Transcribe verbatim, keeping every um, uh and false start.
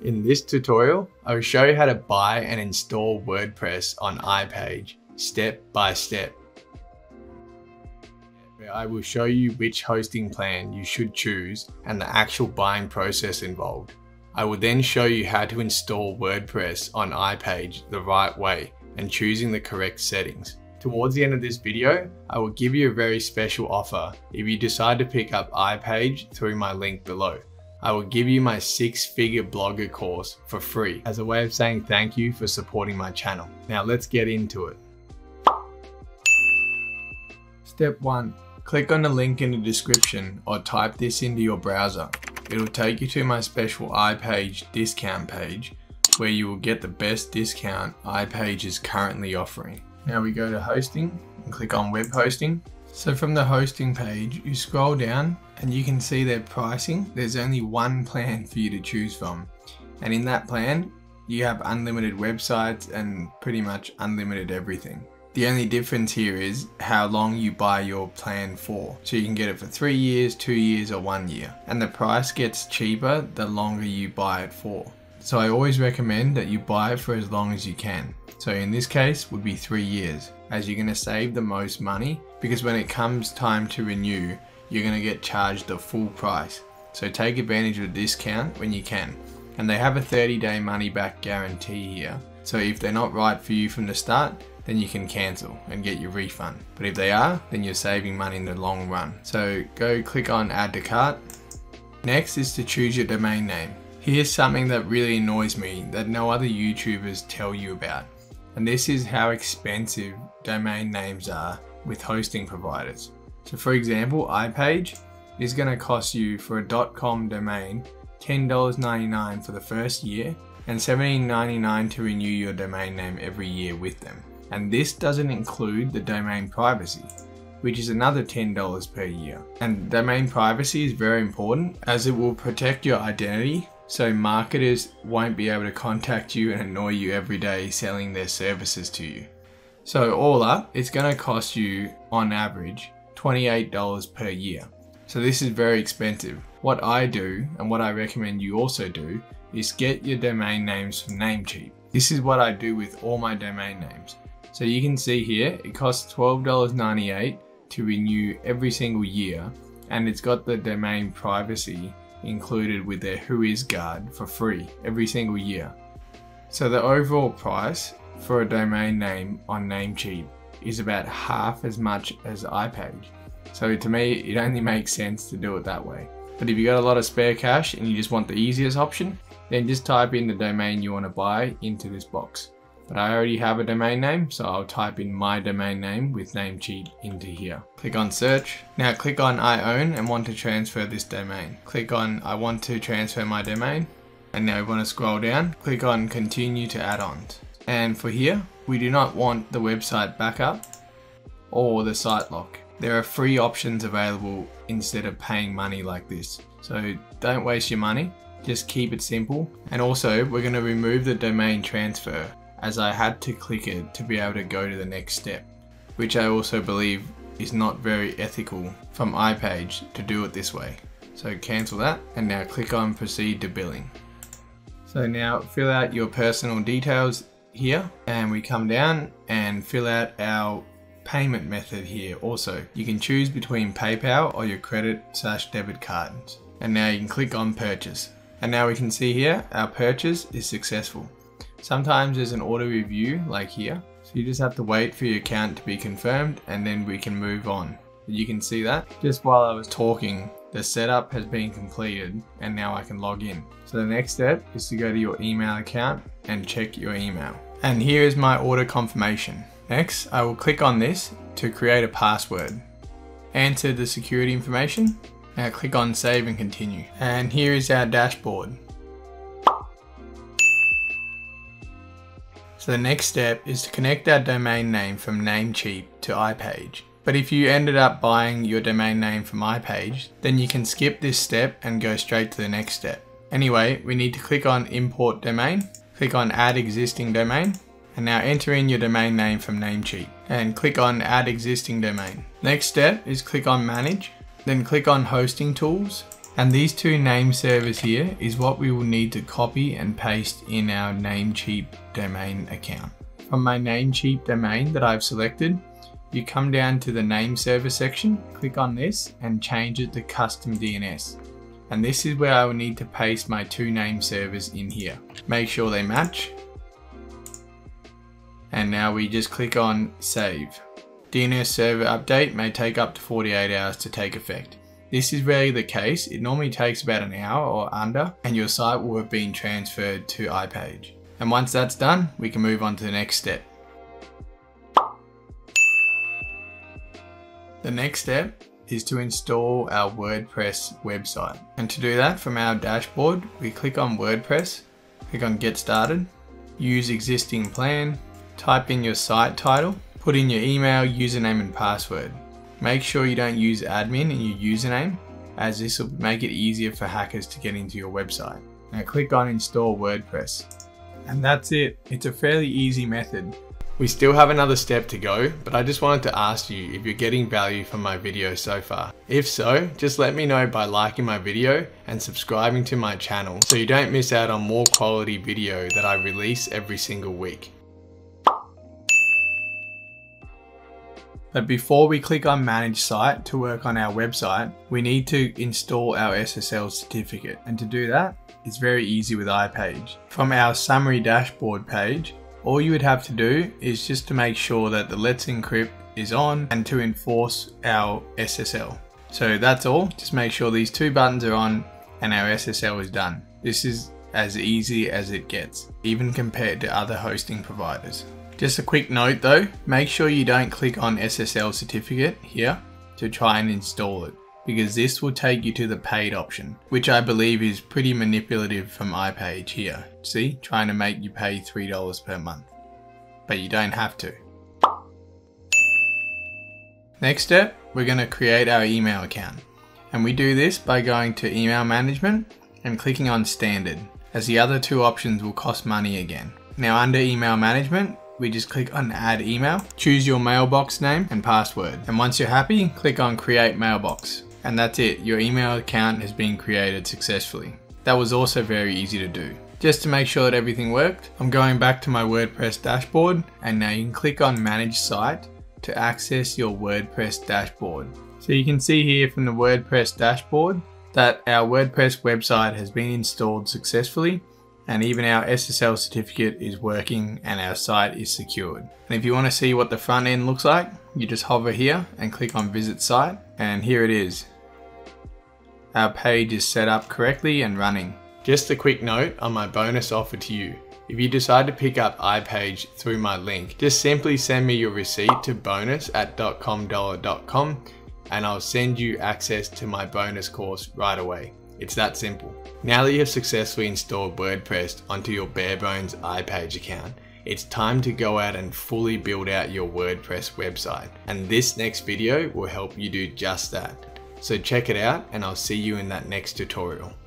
In this tutorial, I will show you how to buy and install WordPress on iPage step by step. I will show you which hosting plan you should choose and the actual buying process involved. I will then show you how to install WordPress on iPage the right way and choosing the correct settings. Towards the end of this video, I will give you a very special offer if you decide to pick up iPage through my link below. I will give you my six-figure blogger course for free as a way of saying thank you for supporting my channel. Now let's get into it. Step one, click on the link in the description or type this into your browser. It'll take you to my special iPage discount page where you will get the best discount iPage is currently offering. Now we go to hosting and click on web hosting. So from the hosting page, you scroll down and you can see their pricing. There's only one plan for you to choose from. And in that plan, you have unlimited websites and pretty much unlimited everything. The only difference here is how long you buy your plan for. So you can get it for three years, two years, or one year. And the price gets cheaper the longer you buy it for. So I always recommend that you buy it for as long as you can. So in this case would be three years, as you're going to save the most money, because when it comes time to renew, you're going to get charged the full price. So take advantage of the discount when you can. And they have a thirty day money back guarantee here. So if they're not right for you from the start, then you can cancel and get your refund. But if they are, then you're saving money in the long run. So go click on add to cart. Next is to choose your domain name. Here's something that really annoys me that no other YouTubers tell you about. And this is how expensive domain names are with hosting providers. So for example, iPage is going to cost you for a .com domain ten ninety-nine for the first year and seventeen ninety-nine to renew your domain name every year with them. And this doesn't include the domain privacy, which is another ten dollars per year. And domain privacy is very important as it will protect your identity, so marketers won't be able to contact you and annoy you every day selling their services to you. So all up, it's going to cost you on average twenty-eight dollars per year. So this is very expensive. What I do, and what I recommend you also do, is get your domain names from Namecheap. This is what I do with all my domain names. So you can see here, it costs twelve ninety-eight to renew every single year, and it's got the domain privacy included with their Whois Guard for free every single year. So the overall price for a domain name on Namecheap is about half as much as iPage. So to me, it only makes sense to do it that way. But if you got a lot of spare cash and you just want the easiest option, then just type in the domain you want to buy into this box. But I already have a domain name, so I'll type in my domain name with Namecheap into here. Click on search. Now click on I own and want to transfer this domain. Click on I want to transfer my domain. And now we want to scroll down. Click on continue to add-ons. And for here, we do not want the website backup or the site lock. There are free options available instead of paying money like this. So don't waste your money, just keep it simple. And also we're going to remove the domain transfer, as I had to click it to be able to go to the next step, which I also believe is not very ethical from iPage to do it this way. So cancel that and now click on proceed to billing. So now fill out your personal details here and we come down and fill out our payment method here also. You can choose between PayPal or your credit slash debit cards. And now you can click on purchase. And now we can see here our purchase is successful. Sometimes there's an auto review like here, so you just have to wait for your account to be confirmed and then we can move on. You can see that just while I was talking, the setup has been completed and now I can log in. So the next step is to go to your email account and check your email. And here is my order confirmation. Next, I will click on this to create a password. Enter the security information. Now click on save and continue. And here is our dashboard. So the next step is to connect our domain name from Namecheap to iPage. But if you ended up buying your domain name from iPage, then you can skip this step and go straight to the next step. Anyway, we need to click on import domain, click on add existing domain, and now enter in your domain name from Namecheap and click on add existing domain. Next step is click on manage, then click on hosting tools And these two name servers here is what we will need to copy and paste in our Namecheap domain account. From my Namecheap domain that I've selected, you come down to the name server section, click on this and change it to custom D N S. And this is where I will need to paste my two name servers in here. Make sure they match. And now we just click on save. D N S server update may take up to forty-eight hours to take effect. This is rarely the case. It normally takes about an hour or under, and your site will have been transferred to iPage. And once that's done, we can move on to the next step. The next step is to install our WordPress website. And to do that, from our dashboard, we click on WordPress, click on Get Started, use existing plan, type in your site title, put in your email, username and password. Make sure you don't use admin in your username, as this will make it easier for hackers to get into your website. Now click on Install WordPress. And that's it. It's a fairly easy method. We still have another step to go, but I just wanted to ask you if you're getting value from my video so far. If so, just let me know by liking my video and subscribing to my channel so you don't miss out on more quality video that I release every single week. But before we click on Manage Site to work on our website, we need to install our S S L certificate. And to do that, it's very easy with iPage. From our summary dashboard page, all you would have to do is just to make sure that the Let's Encrypt is on and to enforce our S S L. So that's all. Just make sure these two buttons are on and our S S L is done. This is as easy as it gets, even compared to other hosting providers. Just a quick note though, make sure you don't click on S S L certificate here to try and install it, because this will take you to the paid option, which I believe is pretty manipulative from iPage here. See, trying to make you pay three dollars per month, but you don't have to. Next step, we're going to create our email account. And we do this by going to email management and clicking on standard, as the other two options will cost money again. Now under email management, we just click on add email, choose your mailbox name and password. And once you're happy, click on create mailbox. And that's it, your email account has been created successfully. That was also very easy to do. Just to make sure that everything worked, I'm going back to my WordPress dashboard, and now you can click on Manage Site to access your WordPress dashboard. So you can see here from the WordPress dashboard that our WordPress website has been installed successfully, and even our S S L certificate is working and our site is secured. And if you want to see what the front end looks like, you just hover here and click on Visit Site, and here it is. Our page is set up correctly and running. Just a quick note on my bonus offer to you. If you decide to pick up iPage through my link, just simply send me your receipt to bonus at dot com dollar dot com and I'll send you access to my bonus course right away. It's that simple. Now that you have successfully installed WordPress onto your bare bones iPage account, it's time to go out and fully build out your WordPress website. And this next video will help you do just that. So check it out and I'll see you in that next tutorial.